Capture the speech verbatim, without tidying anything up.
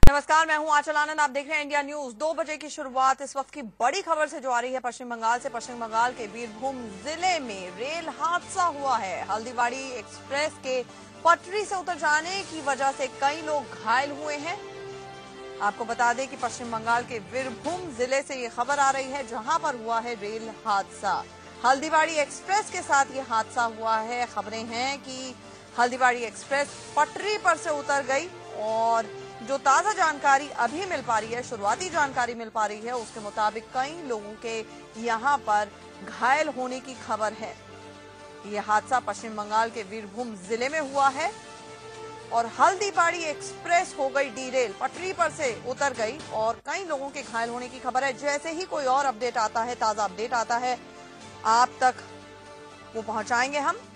नमस्कार, मैं हूं आंचल आनंद। आप देख रहे हैं इंडिया न्यूज। दो बजे की शुरुआत इस वक्त की बड़ी खबर से जो आ रही है पश्चिम बंगाल से। पश्चिम बंगाल के बीरभूम जिले में रेल हादसा हुआ है। हल्दीबाड़ी एक्सप्रेस के पटरी से उतर जाने की वजह से कई लोग घायल हुए हैं। आपको बता दें कि पश्चिम बंगाल के बीरभूम जिले से ये खबर आ रही है, जहां पर हुआ है रेल हादसा। हल्दीबाड़ी एक्सप्रेस के साथ ये हादसा हुआ है। खबरें हैं कि हल्दीबाड़ी एक्सप्रेस पटरी पर से उतर गई और जो ताजा जानकारी अभी मिल पा रही है, शुरुआती जानकारी मिल पा रही है, उसके मुताबिक कई लोगों के यहां पर घायल होने की खबर है। यह हादसा पश्चिम बंगाल के बीरभूम जिले में हुआ है और हल्दीबाड़ी एक्सप्रेस हो गई डीरेल, पटरी पर से उतर गई और कई लोगों के घायल होने की खबर है। जैसे ही कोई और अपडेट आता है, ताजा अपडेट आता है, आप तक वो पहुंचाएंगे हम।